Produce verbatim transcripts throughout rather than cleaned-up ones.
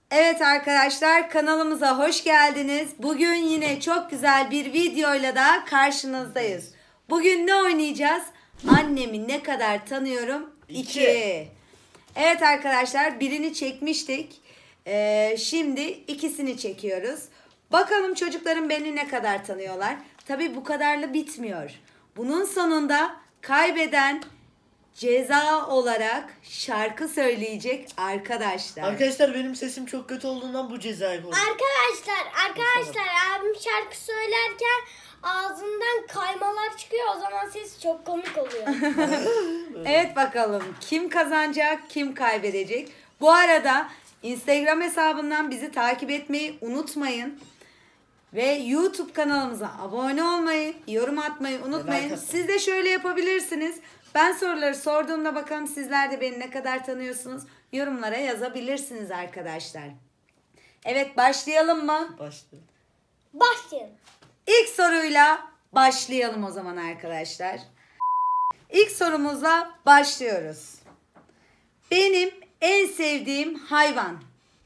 Evet arkadaşlar, kanalımıza hoş geldiniz. Bugün yine çok güzel bir videoyla da karşınızdayız. Bugün ne oynayacağız? Annemi ne kadar tanıyorum? İki. Evet arkadaşlar, birini çekmiştik. Ee, şimdi ikisini çekiyoruz. Bakalım çocuklarım beni ne kadar tanıyorlar? Tabii bu kadarla bitmiyor. Bunun sonunda kaybeden ceza olarak şarkı söyleyecek arkadaşlar. Arkadaşlar benim sesim çok kötü olduğundan bu cezayı koydum. Arkadaşlar, arkadaşlar abim şarkı söylerken ağzından kaymalar çıkıyor. O zaman ses çok komik oluyor. Evet bakalım kim kazanacak, kim kaybedecek. Bu arada Instagram hesabından bizi takip etmeyi unutmayın. Ve YouTube kanalımıza abone olmayı, yorum atmayı unutmayın. Siz de şöyle yapabilirsiniz. Ben soruları sorduğumda bakalım sizler de beni ne kadar tanıyorsunuz. Yorumlara yazabilirsiniz arkadaşlar. Evet, başlayalım mı? Başlayalım. Başlayalım. İlk soruyla başlayalım o zaman arkadaşlar. İlk sorumuzla başlıyoruz. Benim en sevdiğim hayvan.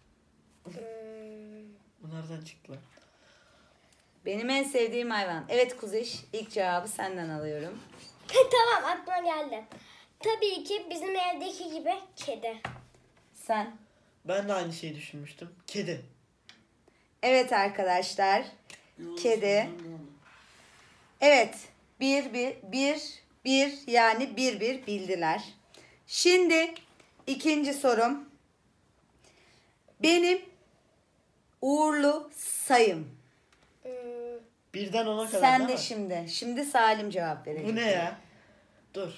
Bu nereden çıktı lan? Benim en sevdiğim hayvan. Evet Kuziş, ilk cevabı senden alıyorum. Tamam, aklıma geldi. Tabii ki bizim evdeki gibi kedi. Sen? Ben de aynı şeyi düşünmüştüm. Kedi. Evet arkadaşlar. Kedi. Evet. Bir, bir, bir, bir yani bir, bir bildiler. Şimdi ikinci sorum. Benim uğurlu sayım. Hmm, Birden ona kadar Sen değil de mi? şimdi. Şimdi Salim cevap verecek. Bu ne ya? Dur.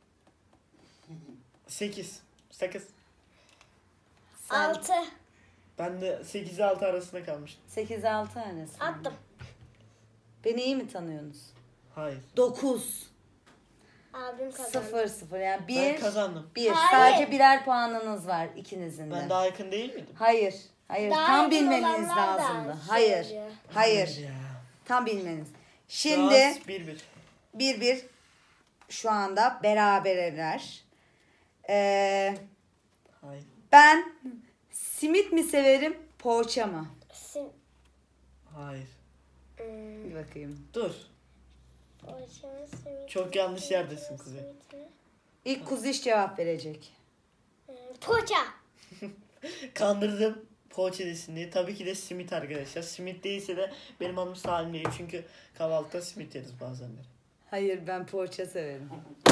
Sekiz. Sekiz. Sen altı. Ben de sekiz altı arasında kalmıştım. sekiz altı arası. Attım. Beni iyi mi tanıyorsunuz? Hayır. dokuz. Abim kazandı. sıfır sıfır yani Ben bir. kazandım. Bir. Hayır. Sadece birer puanınız var ikinizin de. Ben daha yakın değil miydim? Hayır. Hayır. Daha Tam yakın bilmeniz olanlar da lazımdı. Hayır. söylüyor. Hayır. Ya. Tam bilmeniz. Şu Şimdi an bir bir. bir bir şu anda beraberler. Ee, Hayır. ben simit mi severim, poğaça mı? Sim, Hayır. hmm, Bir bakayım. Dur. poğaçamı, simit- Çok yanlış yerdesin Kuzey. simitini- İlk Kuziş cevap verecek. Hmm, Poğaça. Kandırdım poğaça desin diye. Tabii ki de simit arkadaşlar. Simit değilse de benim adım Salim değil. Çünkü kahvaltıda simit yeriz bazenleri. Hayır, ben poğaça severim.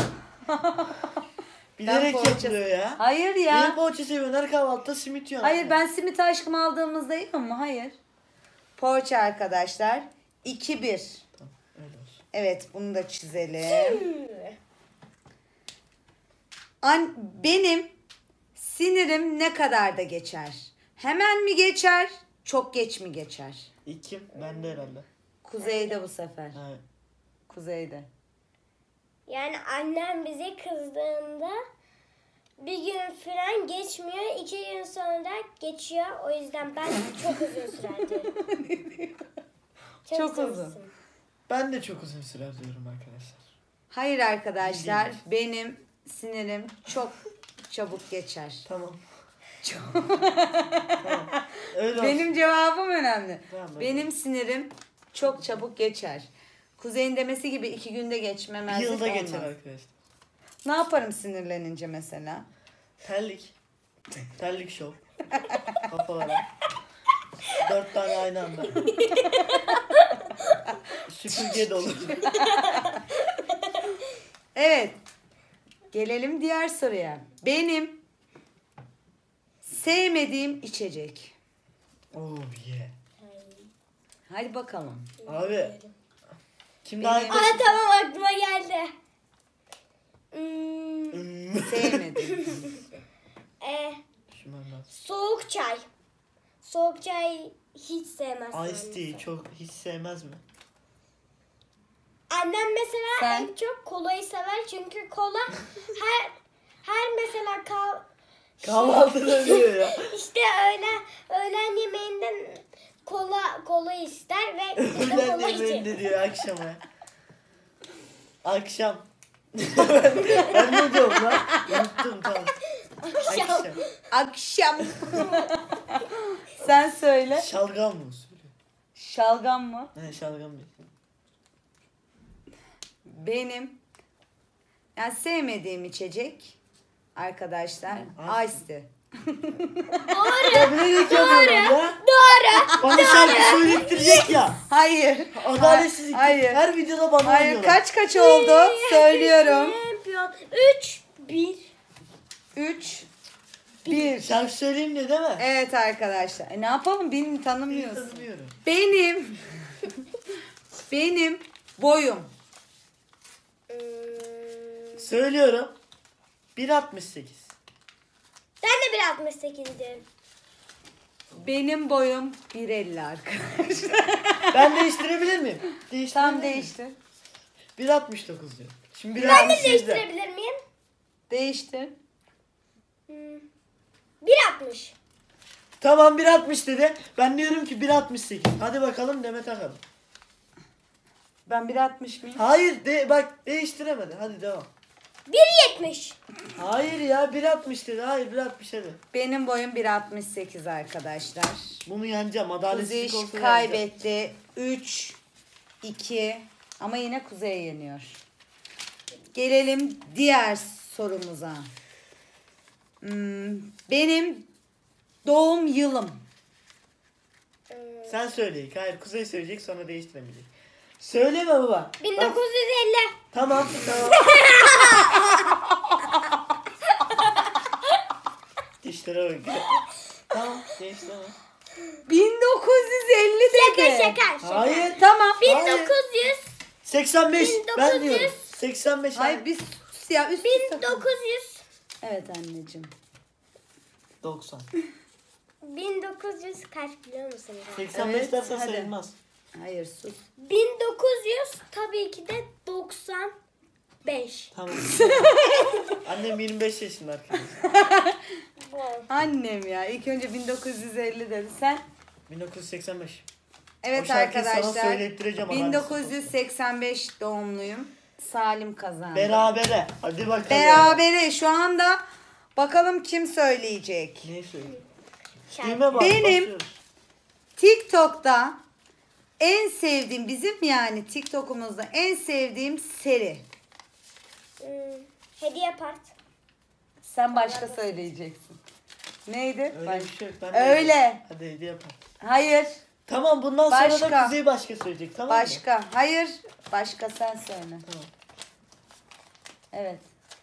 Bilerek poğaça- yapılıyor ya. Hayır Niye ya. poğaça seviyorsun? Her kahvaltıda simit yiyorsun. Hayır, ben simit aşkımı aldığımızda yiyor mu? Hayır. Poğaça arkadaşlar. iki bir. Tamam, öyle olsun. Evet, bunu da çizelim. An benim sinirim ne kadar da geçer? Hemen mi geçer? Çok geç mi geçer? İkim bende herhalde. Kuzeyde bu sefer. Evet. Kuzeyde. Yani annem bize kızdığında bir gün falan geçmiyor. iki gün sonra geçiyor. O yüzden ben çok uzun sürer diyorum. Çok uzun. Ben de çok uzun sürer diyorum arkadaşlar. Hayır arkadaşlar, Bildiğiniz. benim sinirim çok çabuk geçer. Tamam. Çok- Tamam. Öyle Benim olsun. cevabım önemli. Tamam, öyle Benim sinirim çok çabuk geçer. Kuzey'in demesi gibi iki günde geçmemezlik Yılda olmaz. geçer arkadaşlar. Ne yaparım sinirlenince mesela? Terlik. Terlik şov. Kafalara. Dört tane aynı anda. Süpürge dolu. Evet. Gelelim diğer soruya. Benim sevmediğim içecek. Oh yeah. Hadi bakalım. Abi. Kim Benim- daha Aa, tamam, aklıma geldi. Hmm, Hmm. Sevmedim. e, Düşünmem lazım. soğuk çay. Soğuk çay hiç sevmez. Ice tea çok hiç sevmez mi? Annem mesela Sen? en çok kolayı sever çünkü kola her her mesela kal Kahvaltıda diyor ya. işte öğlen öğlen yemeğinden kola kola ister ve biz de Öğlen kola içeriz. yemeğinde diyor akşama. Akşam. Ben ne diyorum lan? Unuttum tamam. Akşam. Akşam. Akşam. Sen söyle. Şalgam mı söylüyor? Şalgam mı? He şalgam değil. Benim yani sevmediğim içecek arkadaşlar Hı, Ice Tea. Ya bilerek yapıyorum ya. Doğru. Bana şarkı söylettirecek ya. Hayır. Adaletsizlik. Hayır. Her videoda bana Hayır. oynuyorlar. Kaç kaç oldu? Söylüyorum. Şampiyon. Üç. Bir. üç bir. Şarkı söyleyeyim de değil mi? Evet arkadaşlar. E ne yapalım? Beni Beni tanımıyorsun. tanımıyorum. Benim benim boyum Hmm, Söylüyorum. bir altmış sekiz. Ben de bir altmış sekiz diyorum. benim boyum bir elli arkadaşlar. Ben değiştirebilir miyim? Değiştirebilir Tam miyim? değişti. bir altmış dokuz diyor. Şimdi bir Ben de altmış sekizde. değiştirebilir miyim? Değişti. Hmm. bir altmış. Tamam bir altmış dedi. Ben diyorum ki bir altmış sekiz. Hadi bakalım Demet Akalın. Ben bir altmış mıyım? Hayır de bak değiştiremedi. Hadi devam. bir yetmiş. Hayır ya bir altmış dedi. Hayır bir altmış dedi. Benim boyum bir altmış sekiz arkadaşlar. Bunu yeneceğim. Adaletsizlik Kuziş olsa yeneceğim. kaybetti. üç iki ama yine Kuzey yeniyor. Gelelim diğer sorumuza. Hmm, benim doğum yılım. Hmm. Sen söyle. Hayır Kuzey söyleyecek sonra değiştiremeyecek. Söyleme baba. Bak, bin dokuz yüz elli. tamam tamam. İşlere bak. Tamam değiştireme. bin dokuz yüz elli dedi. Şaka şaka şaka. Hayır. Tamam. bin Hayır. dokuz yüz. seksen beş. Ben bin dokuz yüz. diyorum. seksen beş. Hayır biz sus ya üst üste bin takıldık. dokuz yüz. Evet anneciğim. doksan. bin dokuz yüz kaç biliyor musunuz? seksen beş Evet, dersen hadi. sayılmaz. Hayır sus. bin dokuz yüz tabii ki de doksan beş. Tamam. Annem yirmi beş yaşında arkadaşlar. Wow. Annem ya ilk önce bin dokuz yüz elli dedi. Sen? bin dokuz yüz seksen beş. Evet O şarkıyı sana arkadaşlar. söylettireceğim bin dokuz yüz seksen beş doğumluyum. Salim kazandı. Berabere. Hadi bakalım. Berabere şu anda bakalım kim söyleyecek. Ne söyleyeyim? Şarkı. Düğme bak. Benim- basıyoruz. TikTok'ta en sevdiğim bizim yani TikTok'umuzda en sevdiğim seri. Hmm, hediye part. Sen başka söyleyeceksin. Neydi? Öyle Baş- bir şey yok. Ben de Öyle. yapayım. Hadi hediye yapalım. Hayır. Tamam bundan sonra Başka. da Kuzey başka söyleyecek tamam mı? Başka. Hayır. Başka sen söyle. Tamam. Evet.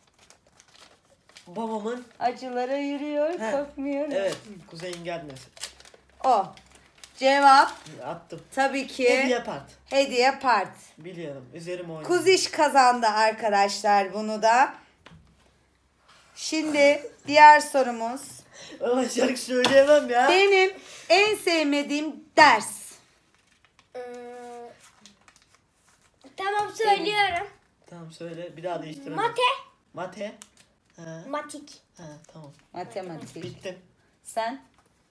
Babamın Acılara yürüyor, He, korkmuyor. evet Kuzey'in gelmesi. O. Cevap Attım. tabii ki Hediye part. hediye part. Biliyorum. Üzerim oynadım. Kuziş kazandı arkadaşlar bunu da. Şimdi diğer sorumuz. Ama şarkı söyleyemem ya. Benim en sevmediğim ders. Hmm, tamam söylüyorum. Tamam söyle. Bir daha değiştirelim. Mate. Mate. Ha, Matik. ha tamam. Matematik. Bittim. Sen?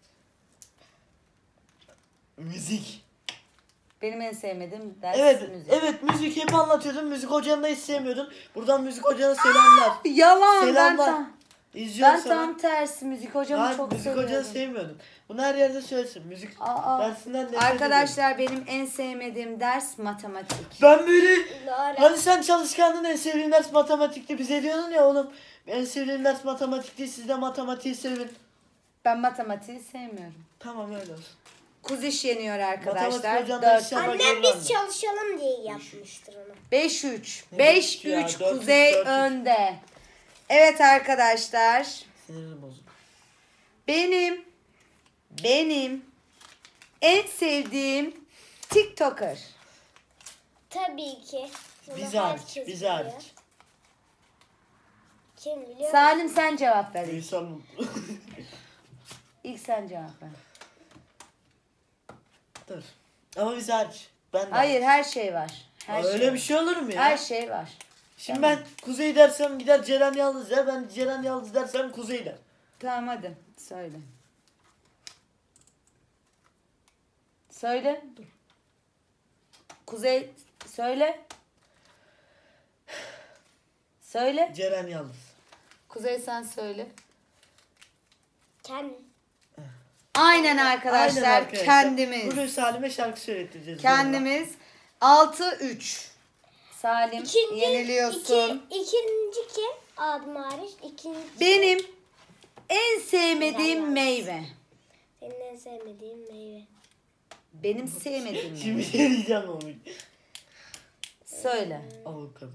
Müzik. Benim en sevmediğim ders Evet, müzik. evet müzik hep anlatıyordun. Müzik hocanı da hiç sevmiyordun. Buradan müzik hocana selamlar. Yalan ben Selamlar. tam. İzliyorum Ben sana. tam tersi müzik hocamı Hayır, çok müzik seviyorum. hocanı sevmiyordun. Bunu her yerde söylesin. Müzik Aa, dersinden nefret arkadaşlar benim en sevmediğim ders matematik. ediyorum. Ben böyle Doğru. hani sen çalışkandın en sevdiğin ders matematikti. Bize diyordun ya oğlum en sevdiğin ders matematikti. Siz de matematiği sevin. Ben matematiği sevmiyorum. Tamam öyle olsun. Kuziş yeniyor Matematik arkadaşlar. hocan dört. ders yapar. Annem biz çalışalım diye yapmıştır onu. beş üç. Ne beş beş ya, üç dört üç, Kuzey dört üç. önde. Evet arkadaşlar. Sinirim bozuldu. Benim benim en sevdiğim TikToker. Tabii ki. Bunu Biz hariç. herkes Biz biliyor. hariç. Kim biliyor? Salim sen cevap ver. ilk. Gülsem mutlu. İlk sen cevap ver. Dur. Ama biz hariç. Ben de Hayır her şey var. Her Öyle şey bir şey olur mu ya? Her şey var. Şimdi Tamam. ben Kuzey dersem gider Ceren Yalnız der. Ben Ceren Yalnız dersem Kuzey der. Tamam hadi söyle. Söyle. Kuzey söyle. Söyle. Ceren Yalnız. Kuzey sen söyle. Kendim. Aynen arkadaşlar, Aynen arkadaşlar. kendimiz. Bugün Salim'e şarkı söylettireceğiz. Kendimiz altı üç. Salim İkinci, yeniliyorsun. Iki, ikinci kim? Adım hariç. İkinci. Benim en sevmediğim Helal meyve. Senin en sevmediğin meyve. Benim sevmediğim Şimdi meyve. şey diyeceğim onu. Söyle. Avokado.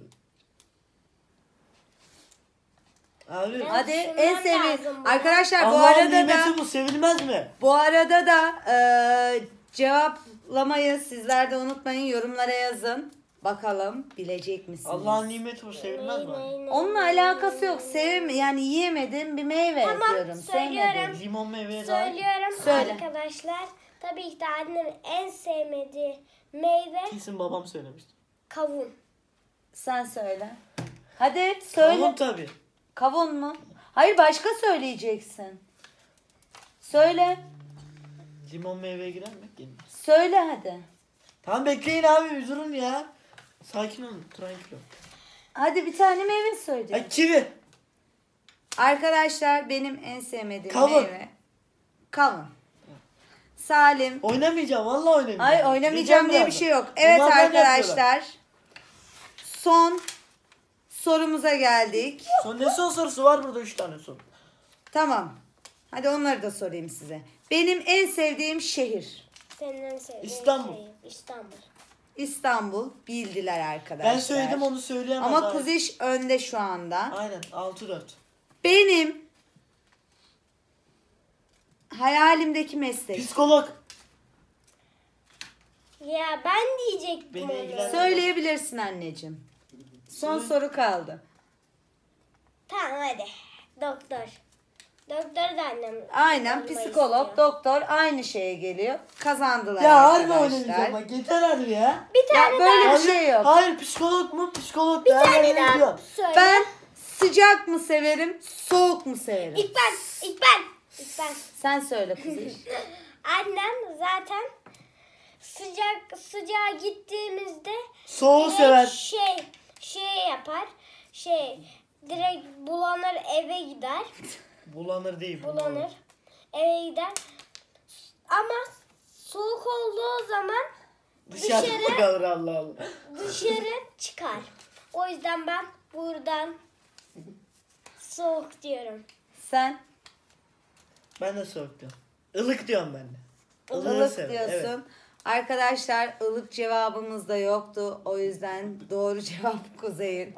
Abi. Hadi Şundan en sevdiğim. lazım buna. Arkadaşlar bu Allah'ın arada nimeti da bu, sevilmez mi? bu arada da e, cevaplamayı sizler de unutmayın. Yorumlara yazın. Bakalım bilecek misiniz? Allah'ın nimeti bu, sevilmez mi? Ney, ney, Onunla ney, alakası ney, yok. ney. Sevim yani yiyemediğim bir meyve Tamam, diyorum. söylüyorum. Sevmedim. Limon meyveye dair. Söylüyorum Söyle. arkadaşlar. Tabii ki de annemin en sevmediği meyve Kesin babam söylemişti. kavun. Sen söyle. Hadi söyle. Kavun tabii. Kavun mu? Hayır, başka söyleyeceksin. Söyle. Limon meyveye girer mi? Girmez. Söyle hadi. Tamam bekleyin abi, bir durun ya. Sakin olun. Tranquilo. Hadi bir tane meyve söyle. Ay kivi. Arkadaşlar benim en sevmediğim Kavun. meyve. Kavun. Salim. Oynamayacağım. Vallahi oynamayacağım. Ay oynamayacağım diye bir şey yok. Evet Bunlardan arkadaşlar. yapıyorlar. Son sorumuza geldik. Son ne son sorusu var burada, üç tane soru. Tamam. Hadi onları da sorayım size. Benim en sevdiğim şehir. Senin en sevdiğin İstanbul. şey. İstanbul. İstanbul. Bildiler arkadaşlar. Ben söyledim, onu söyleyemez. Ama abi. Kuziş önde şu anda. Aynen altı dört. Benim hayalimdeki meslek. Psikolog. Ya ben diyecektim Beni onu. ilgilendirmez. Söyleyebilirsin anneciğim. Son Söyle. soru kaldı. Tamam hadi. Doktor. Doktor da annem. Aynen, olmayı psikolog, istiyor. doktor aynı şeye geliyor. Kazandılar Ya harbi arkadaşlar. oynamayacağım bak, yeter harbi ya. Bir tane Ya böyle daha. bir şey yok. Hayır, psikolog mu? Psikolog Bir da tane hemen daha gidiyorum. söyle. Ben sıcak mı severim, soğuk mu severim? İlk ben. İlk ben. İlk ben. Sen söyle Kuziş. Annem zaten sıcak sıcağa gittiğimizde Soğuğu direkt sever. şey şey yapar. Şey direkt bulanır, eve gider. Bulanır değil. Bulanır. Eve gider. Ama soğuk olduğu zaman Dışarı Dışarı- kalır, Allah Allah. dışarı çıkar. O yüzden ben buradan soğuk diyorum. Sen Ben de soğuk diyorum. Ilık diyorum ben de. Ilığı ılık severim, diyorsun. evet. Arkadaşlar ılık cevabımız da yoktu. O yüzden doğru cevap Kuzey'in.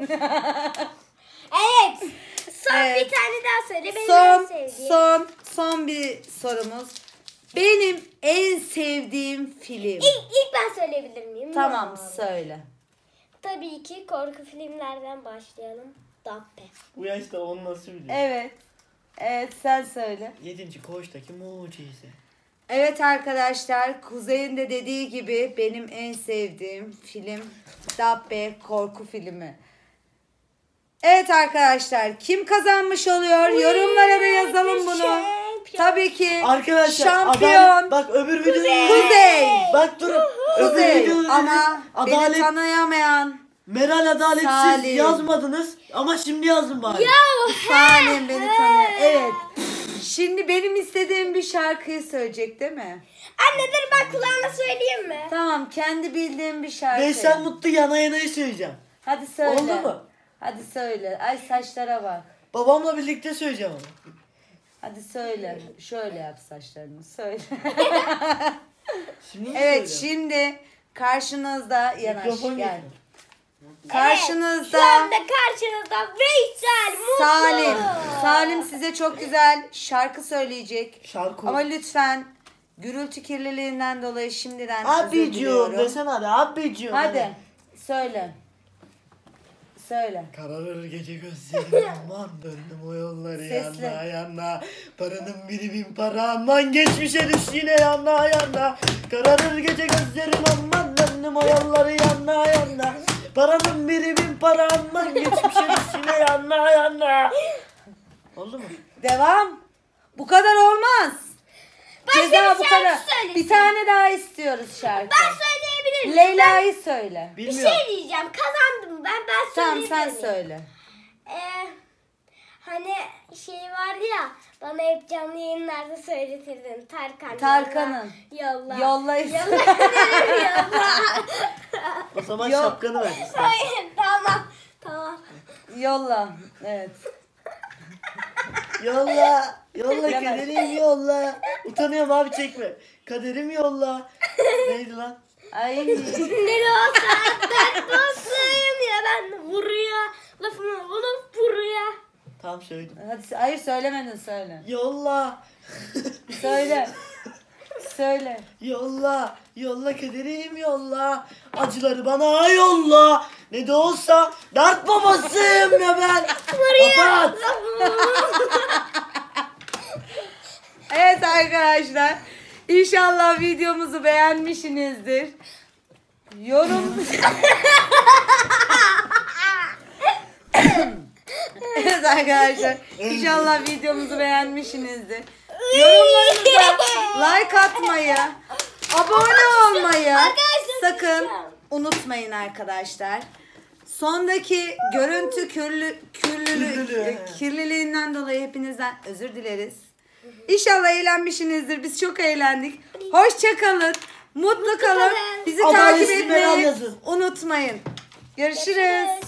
Evet. Son Evet. bir tane daha söyle. Benim en son, sevdiğim. son, son bir sorumuz. Benim en sevdiğim film. İlk, ilk ben söyleyebilir miyim? Tamam, Ya. söyle. Tabii ki korku filmlerden başlayalım. Dabbe. Bu yaşta onu nasıl biliyor? Evet. Evet, sen söyle. Yedinci koğuştaki mucize. Evet arkadaşlar, Kuzey'in de dediği gibi benim en sevdiğim film Dabbe korku filmi. Evet arkadaşlar, kim kazanmış oluyor? Yorumlara da yazalım bunu. Şampiyon. Tabii ki Arkadaşlar şampiyon adalet, bak öbür videoda Kuzey. Bak durun. Öbür Kuzey. videoda Ama beni adalet, tanıyamayan Meral Adalet siz Salim. yazmadınız ama şimdi yazın bari. Salim beni tanıyor. Evet. Şimdi benim istediğim bir şarkıyı söyleyecek değil mi? Anne dur ben kulağına söyleyeyim mi? Tamam, kendi bildiğim bir şarkı. Veysel Mutlu yana yanayı söyleyeceğim. Hadi söyle. Oldu mu? Hadi söyle. Ay saçlara bak. Babamla birlikte söyleyeceğim onu. Hadi söyle. Şöyle yap saçlarını. Söyle. Şimdi mi Evet, söyleyeceğim? şimdi karşınızda Yanaş Mikrofon gel. getir. Karşınızda Evet, şu anda karşınızda Veysel Mutlu. Salim. Salim size çok güzel şarkı söyleyecek. Şarkı. Ama lütfen gürültü kirliliğinden dolayı şimdiden özür Abicim diliyorum. desene hadi abicim. Hadi söyle. Söyle. Kararır gece gözlerim aman döndüm o yolları Sesli. yana yana. Paranın biri bin para aman geçmişe düş yine yana yana. Kararır gece gözlerim aman döndüm o yolları yana yana. Paranın biri bin para aman geçmişe düş yine yana yana. Oldu mu? Devam. Bu kadar olmaz. Başka Ceza bir bu şarkı kadar. söylesin. Bir tane daha istiyoruz şarkı. Ben söyleyebilirim. Leyla'yı söyle. Bir Bilmiyorum. şey diyeceğim. Kazandım ben. Ben Tamam söyleyebilirim. sen söyle. Ee, Hani şey vardı ya, bana hep canlı yayınlarda söyletirdin. Tarkan. Tarkan'ın. Yolla. Yolla. Yolla. Kaderim yolla. O zaman Yok. şapkanı ver istersen. Hayır, tamam. Tamam. Yolla. Evet. Yolla. Yolla Yemez. kaderim yolla. Utanıyorum abi, çekme. Kaderim yolla. Neydi lan? Ay. Ne de olsa dert olsun ya, ben vuruyor. Lafımı bulup vuruyor. Tamam söyledim. Hadi, hayır söylemedin, söyle. Yolla. Söyle. Söyle. Yolla. Yolla kaderim yolla. Acıları bana yolla. Ne de olsa dert babasıyım ya ben. Kapat. Evet arkadaşlar. İnşallah videomuzu beğenmişsinizdir. Yorum. Evet arkadaşlar. İnşallah videomuzu beğenmişsinizdir. Yorumlarınıza like atmayı, abone olmayı sakın unutmayın arkadaşlar. Sondaki görüntü kürlü, kürlülü, Kürlülüğü. kirliliğinden dolayı hepinizden özür dileriz. İnşallah eğlenmişsinizdir. Biz çok eğlendik. Hoşça kalın. Mutlu kalın. Bizi Abone takip ismi Meral etmeyi yazın. unutmayın. Görüşürüz.